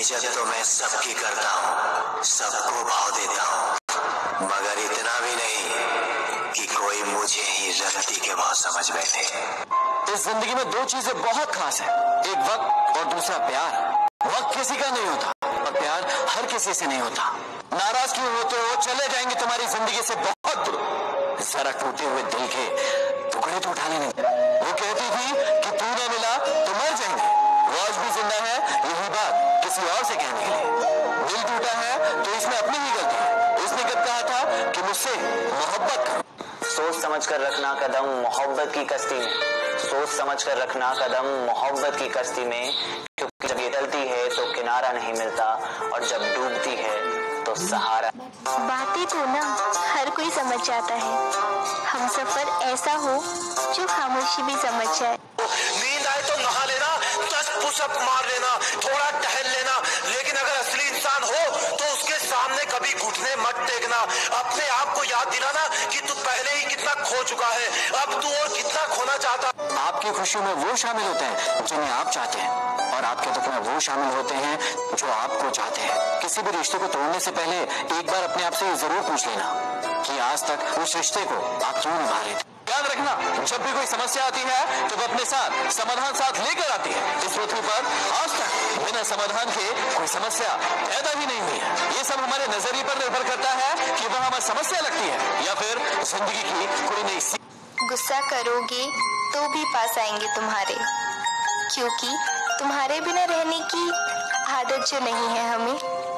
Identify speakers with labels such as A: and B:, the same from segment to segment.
A: इज्जत तो मैं सबकी करता हूँ, सबको भाव देता हूँ, मगर इतना भी नहीं कि कोई मुझे ही रत्ती के भाव समझ बैठे।
B: इस जिंदगी में दो चीजें बहुत खास है, एक वक्त और दूसरा प्यार। वक्त किसी का नहीं होता और प्यार हर किसी से नहीं होता। नाराज क्यों होते हो? चले जाएंगे तुम्हारी जिंदगी से बहुत दूर। जरा टूटे हुए दिल के टुकड़े तो उठा लेने। वो कहती थी कि तू ना मिला तो मर जाएंगे, वो आज भी जिंदा है यही बात किसी और से कहने के लिए। दिल टूटा है तो इसमें अपनी ही गलती है। उसने कब कहा था कि मुझसे मोहब्बत करो।
A: सोच समझ कर रखना कदम मोहब्बत की कश्ती में, सोच समझ कर रखना कदम मोहब्बत की कश्ती में, क्योंकि जब ये चलती है तो किनारा नहीं मिलता और जब डूबती है तो सहारा।
C: बातें तो ना हर कोई समझ जाता है, हम सफर ऐसा हो जो खामोशी भी समझ जाए।
D: नींद आए तो नहा लेना, 10 पुशअप मार लेना, थोड़ा टहल लेना, लेकिन अगर असली इंसान हो तो उसके सामने कभी घुटने मत टेकना। अपने आप को याद दिलाना कि तू पहले ही कितना खो चुका है, अब तू और कितना खोना चाहता।
B: आपकी खुशी में वो शामिल होते हैं जिन्हें आप चाहते हैं और आपके दुख में वो शामिल होते हैं जो आपको चाहते हैं। किसी भी रिश्ते को तोड़ने से पहले एक बार अपने आप से जरूर पूछ लेना कि आज तक उस रिश्ते को आप क्यों निभा रहे थे। याद रखना, जब भी कोई समस्या आती है तो वो अपने साथ समाधान साथ लेकर आती है। इस पृथ्वी पर आज तक बिना समाधान के कोई समस्या पैदा ही नहीं हुई है। ये सब हमारे नजरिए पर निर्भर करता है कि वह हमें समस्या लगती है या फिर जिंदगी की कोई नई सीख।
C: गुस्सा करोगे तो भी पास आएंगे तुम्हारे, क्योंकि तुम्हारे बिना रहने की आदत जो नहीं है हमें।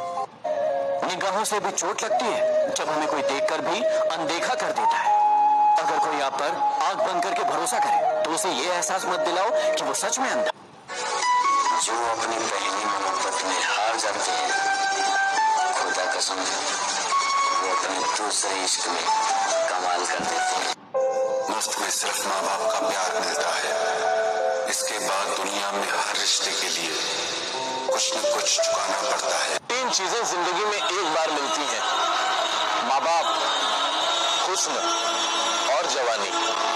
B: निगाहों से भी चोट लगती है जब हमें कोई देखकर भी अनदेखा कर देता है। अगर कोई आप पर आंख बंद करके भरोसा करे तो उसे ये एहसास मत दिलाओ कि वो सच में अंधा।
A: जो अपनी पहली मोहब्बत में हार जाते हैं, खुदा कसम वो अपने दूसरे इश्क में कमाल कर देते हैं।
E: मुफ्त में सिर्फ माँ बाप का प्यार मिलता है, इसके बाद दुनिया में हर रिश्ते के लिए कुछ न कुछ चुकाना पड़ता है।
B: 3 चीजें जिंदगी में एक बार मिलती हैं, माँ बाप, हुस्न और जवानी।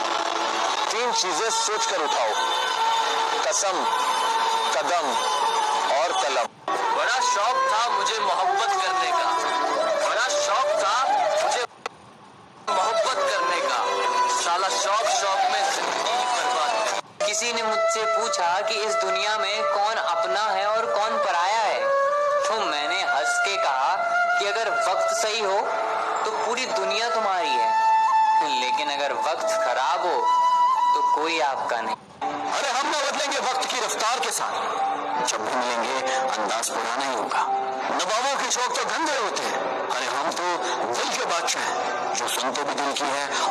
B: 3 चीजें सोच कर उठाओ, कसम, कदम और कलम।
A: बड़ा शौक था मुझे मोहब्बत करने का, बड़ा शौक था मुझे मोहब्बत करने का, साला शौक शौक में जिंदगी बर्बाद। किसी ने मुझसे पूछा कि इस दुनिया में कौन अपना है और कौन पराया है, तो मैंने हंस के कहा कि अगर वक्त सही हो तो पूरी दुनिया तुम्हारी है, लेकिन अगर वक्त खराब हो तो कोई आपका नहीं।
B: अरे हम ना बदलेंगे वक्त की रफ्तार के साथ, जब भी मिलेंगे अंदाज पुराना ही होगा। नवाबों के शौक तो गंदे होते हैं, अरे हम तो दिल के बादशाह हैं, जो सुनते भी दिल की है